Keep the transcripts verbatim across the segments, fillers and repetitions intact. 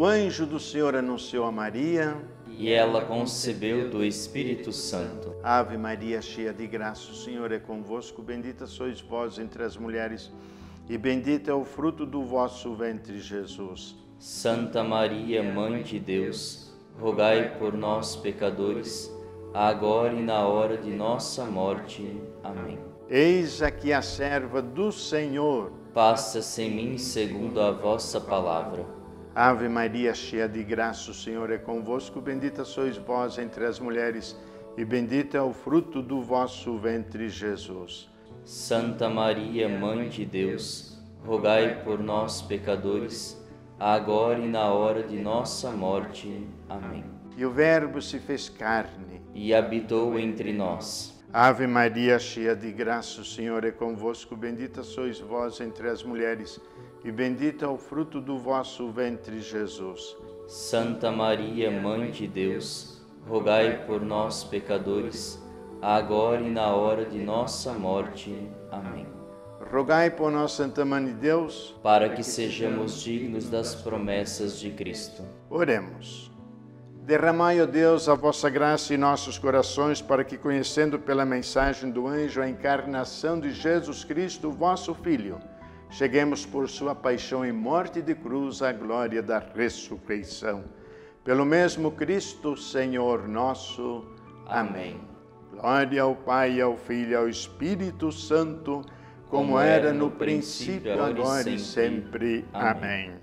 O anjo do Senhor anunciou a Maria, e ela concebeu do Espírito Santo. Ave Maria, cheia de graça, o Senhor é convosco. Bendita sois vós entre as mulheres, e bendito é o fruto do vosso ventre, Jesus. Santa Maria, Mãe de Deus, rogai por nós, pecadores, agora e na hora de nossa morte. Amém. Eis aqui a serva do Senhor. Faça-se em mim segundo a vossa palavra. Ave Maria, cheia de graça, o Senhor é convosco. Bendita sois vós entre as mulheres, e bendito é o fruto do vosso ventre, Jesus. Santa Maria, Mãe de Deus, rogai por nós, pecadores, agora e na hora de nossa morte. Amém. E o Verbo se fez carne e habitou entre nós. Ave Maria, cheia de graça, o Senhor é convosco. Bendita sois vós entre as mulheres, e bendito é o fruto do vosso ventre, Jesus. Santa Maria, Mãe de Deus, rogai por nós, pecadores, agora e na hora de nossa morte. Amém. Rogai por nós, Santa Mãe de Deus, para que sejamos dignos das promessas de Cristo. Oremos. Derramai, ó Deus, a vossa graça em nossos corações, para que, conhecendo pela mensagem do anjo a encarnação de Jesus Cristo, vosso Filho, cheguemos por sua paixão e morte de cruz à glória da ressurreição. Pelo mesmo Cristo, Senhor nosso. Amém. Glória ao Pai, ao Filho e ao Espírito Santo, como era no princípio, agora e sempre. Amém.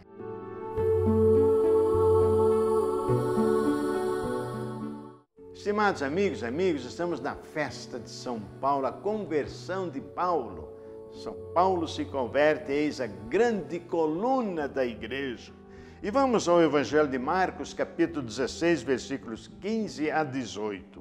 Estimados amigos, amigos, estamos na festa de São Paulo, a conversão de Paulo. São Paulo se converte, eis a grande coluna da igreja. E vamos ao Evangelho de Marcos, capítulo dezesseis, versículos quinze a dezoito.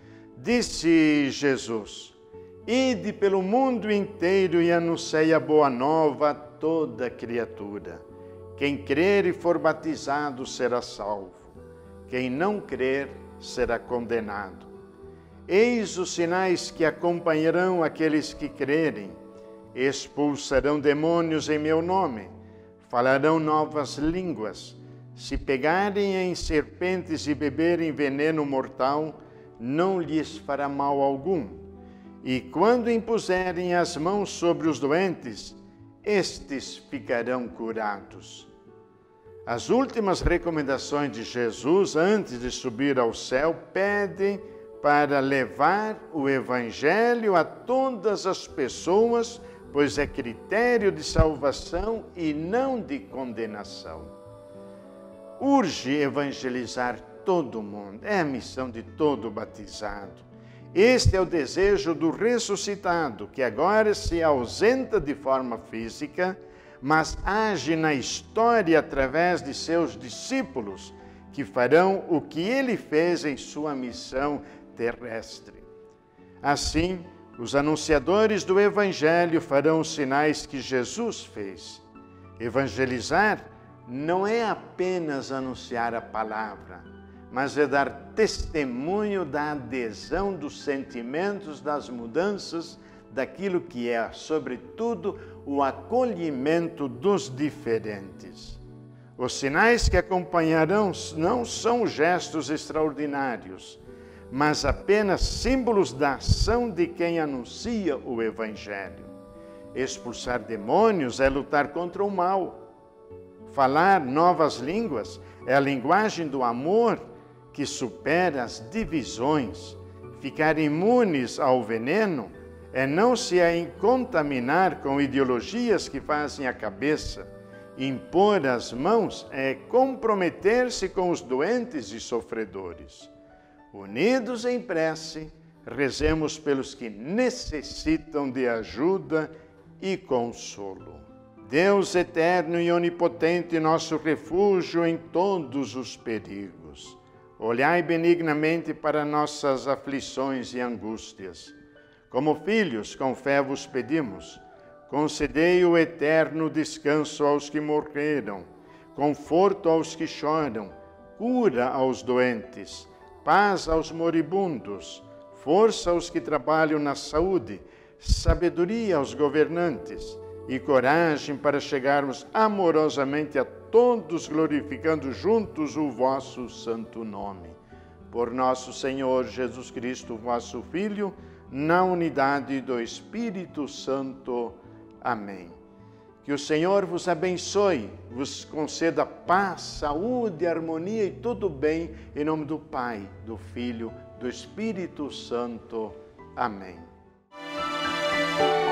Disse Jesus: Ide pelo mundo inteiro e anunciai a boa nova a toda criatura. Quem crer e for batizado será salvo. Quem não crer será condenado. Eis os sinais que acompanharão aqueles que crerem. Expulsarão demônios em meu nome, falarão novas línguas. Se pegarem em serpentes e beberem veneno mortal, não lhes fará mal algum. E quando impuserem as mãos sobre os doentes, estes ficarão curados. As últimas recomendações de Jesus antes de subir ao céu pedem para levar o Evangelho a todas as pessoas, pois é critério de salvação e não de condenação. Urge evangelizar todo mundo, é a missão de todo batizado. Este é o desejo do ressuscitado, que agora se ausenta de forma física, mas age na história através de seus discípulos, que farão o que ele fez em sua missão terrestre. Assim, os anunciadores do Evangelho farão os sinais que Jesus fez. Evangelizar não é apenas anunciar a palavra, mas é dar testemunho da adesão dos sentimentos, das mudanças, daquilo que é, sobretudo, o acolhimento dos diferentes. Os sinais que acompanharão não são gestos extraordinários, mas apenas símbolos da ação de quem anuncia o Evangelho. Expulsar demônios é lutar contra o mal. Falar novas línguas é a linguagem do amor que supera as divisões. Ficar imunes ao veneno é não se contaminar com ideologias que fazem a cabeça. Impor as mãos é comprometer-se com os doentes e sofredores. Unidos em prece, rezemos pelos que necessitam de ajuda e consolo. Deus eterno e onipotente, nosso refúgio em todos os perigos, olhai benignamente para nossas aflições e angústias. Como filhos, com fé vos pedimos, concedei o eterno descanso aos que morreram, conforto aos que choram, cura aos doentes, paz aos moribundos, força aos que trabalham na saúde, sabedoria aos governantes e coragem para chegarmos amorosamente a todos glorificando juntos o vosso santo nome. Por nosso Senhor Jesus Cristo, vosso Filho, na unidade do Espírito Santo. Amém. Que o Senhor vos abençoe, vos conceda paz, saúde, harmonia e tudo bem, em nome do Pai, do Filho, do Espírito Santo. Amém.